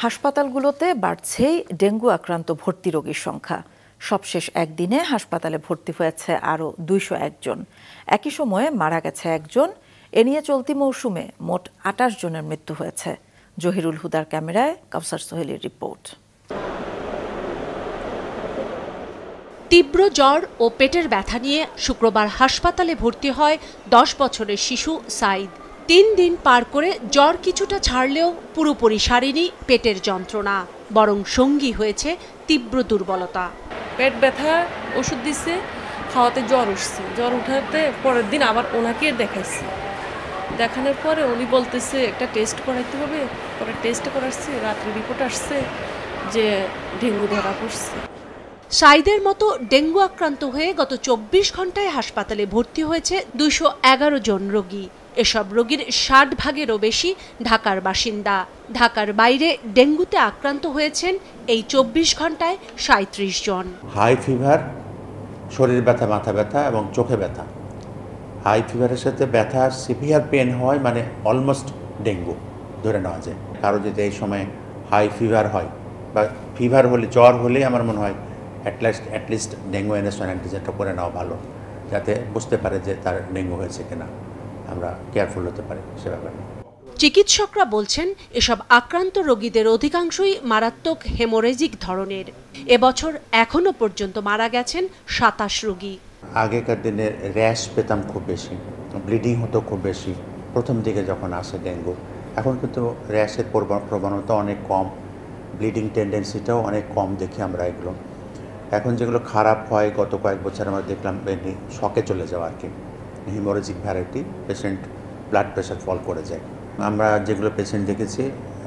হাসপাতালগুলোতে বাড়ছেই ডেঙ্গু আক্রান্ত ভর্তি রোগীর সংখ্যা। সবশেষ একদিনে হাসপাতালে ভর্তি হয়েছে আরও 201 জন। একই সময়ে মারা গেছে একজন। এ নিয়ে চলতি মৌসুমে মোট 28 জনের মৃত্যু হয়েছে। জহিরুল হুদার ক্যামেরায় কাউসার সোহেলির রিপোর্ট। তীব্র জ্বর ও পেটের ব্যথা নিয়ে শুক্রবার হাসপাতালে ভর্তি হয় 10 বছরের শিশু সাইদ। 3 দিন পার করে জ্বর কিছুটা ছাড়লেও পুরোপুরি সারেনি পেটের যন্ত্রণা, বরং সঙ্গী হয়েছে তীব্র দুর্বলতা। পেট ব্যথা ওষুধ দিচ্ছে, খাওয়াতে জ্বর উঠছে। জ্বর উঠাতে পরের দিন আবার ওনাকে দেখাইছে। দেখানোর পরে উনি বলতেছে একটা টেস্ট করাইতে হবে। পরে টেস্ট করাচ্ছে, রাত্রে রিপোর্ট আসছে যে ডেঙ্গু ধরা পড়ছে। সাইদের মতো ডেঙ্গু আক্রান্ত হয়ে গত 24 ঘন্টায় হাসপাতালে ভর্তি হয়েছে 211 জন রোগী। এসব রোগীর 60 ভাগেরও বেশি ঢাকার বাসিন্দা। ঢাকার বাইরে ডেঙ্গুতে আক্রান্ত হয়েছেন এই 24 ঘন্টায় 37 জন। হাই ফিভার, শরীর ব্যথা, মাথা ব্যথা এবং চোখে ব্যথা। হাই ফিভারের সাথে ব্যথা, সিভিয়ার পেন হয়, মানে অলমোস্ট ডেঙ্গু ধরে নেওয়া যায়। কারো যদি এই সময় হাই ফিভার হয় বা ফিভার হলে, জ্বর হলে আমার মনে হয় অ্যাটলিস্ট ডেঙ্গু এনএস1 অ্যান্টিজেনটা করে নেওয়া ভালো, যাতে বুঝতে পারে যে তার ডেঙ্গু হয়েছে কিনা, আমরা কেয়ারফুল হতে পারি সে ব্যাপারে। চিকিৎসকরা বলছেন এসব আক্রান্ত রোগীদের অধিকাংশই মারাত্মক হেমোরেজিক ধরনের। এবছর এখনো পর্যন্ত মারা গেছেন 27 রোগী। আগেকার দিনে র্যাশ পেতাম খুব বেশি, ব্লিডিং হতো খুব বেশি প্রথম দিকে যখন আসে ডেঙ্গু। এখন কিন্তু র্যাশের প্রবণতা অনেক কম, ব্লিডিং টেন্ডেন্সিটাও অনেক কম দেখি আমরা এগুলো। এখন যেগুলো খারাপ হয়, গত কয়েক বছর আমরা দেখলাম শকে চলে যাওয়া আর কি, haemorrhagic variety, patient blood pressure fall করে যায়। আমরা যেগুলো পেশেন্ট দেখেছি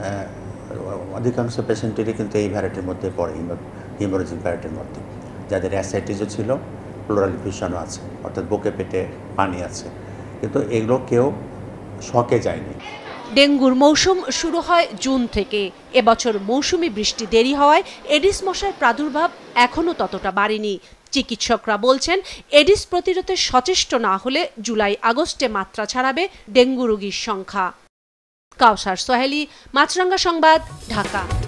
অধিকাংশ পেশেন্টেরই কিন্তু এই ভ্যারাইটির মধ্যে পড়ে, হিমোরেজিক ভ্যারাইটির মধ্যে, যাদের অ্যাসাইটিসও ছিল, প্লোরাল ডিফিউশনও আছে, অর্থাৎ বুকে পেটে পানি আছে, কিন্তু এগুলো কেউ শকে যায়নি। ডেঙ্গুর মৌসুম শুরু হয় জুন থেকে। এবছর মৌসুমি বৃষ্টি দেরি হওয়ায় এডিস মশার প্রাদুর্ভাব এখনও ততটা বাড়েনি। চিকিৎসকরা বলছেন এডিস প্রতিরোধে সচেষ্ট না হলে জুলাই আগস্টে মাত্রা ছাড়াবে ডেঙ্গু রোগীর সংখ্যা। কাউসার সোহেলি, মাছরাঙ্গা সংবাদ, ঢাকা।